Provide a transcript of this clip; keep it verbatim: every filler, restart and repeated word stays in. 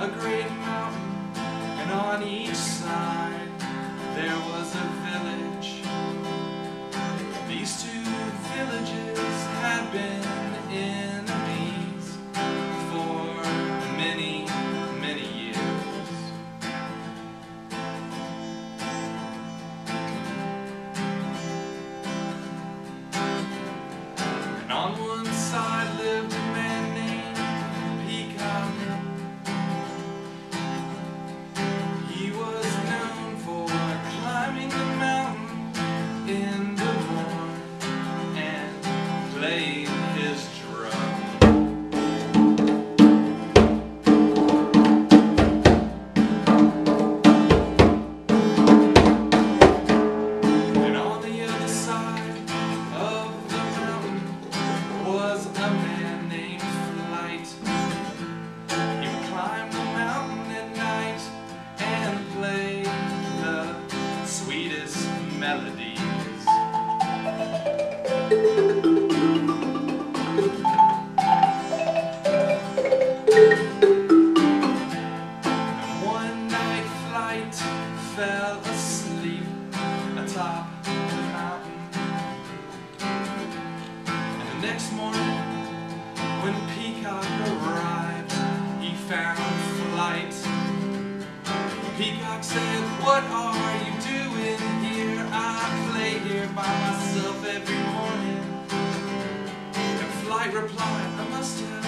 a great mountain, and on each side there was a village. These two villages had been enemies for many, many years. And on one side lived a man named Peacock. He was known for climbing the mountain in the morn and playing his drum. And on the other side of the mountain was a man named Flight. He would climb the mountain at night and play the sweetest melodies. And one night Flight fell asleep atop the mountain. And the next morning, when Peacock arrived, he found Flight. Peacock said, "What are you doing here? I play here by myself every morning." And Flight replied, "I must have